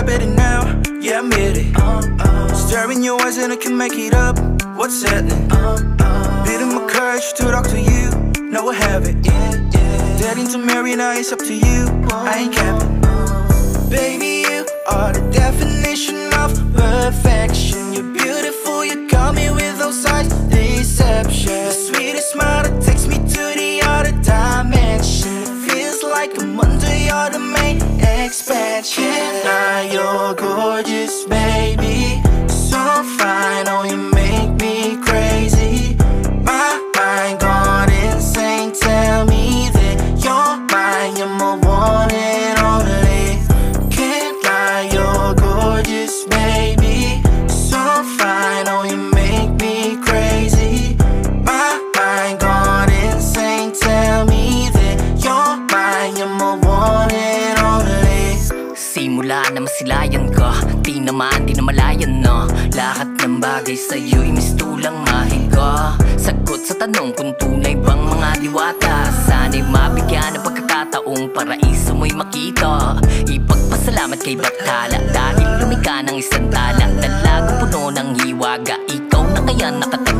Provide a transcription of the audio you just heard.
got better now, yeah, admit it. Staring your eyes and I can make it up. What's happening? Beating my courage to talk to you. Now I have it. Dating to marry, now it's up to you. I ain't capping. Baby, you are the definition of perfection. You're beautiful, you got me with those eyes. Deception. The sweetest smile that takes me to the other dimension. It feels like I'm under your domain expansion. Now you're gorgeous, baby. So fine, oh you make me crazy. My mind gone insane. Tell me that you're mine. You're my one and only. Can't lie, you're gorgeous, baby. So fine, oh you make me crazy. My mind gone insane. Tell me that you're mine. You're my one and only. Simula na masilayan ka, di naman, di na malayan no. Lahat ng bagay sa'yo'y mistulang mahiga. Sagot sa tanong kung tunay bang mga diwata. Sana'y mabigyan ng pagkakataong paraiso mo'y makita. Ipagpasalamat kay Bathala dahil lumika ng isang tala. Dalagang puno ng hiwaga, ikaw na kaya nakatagay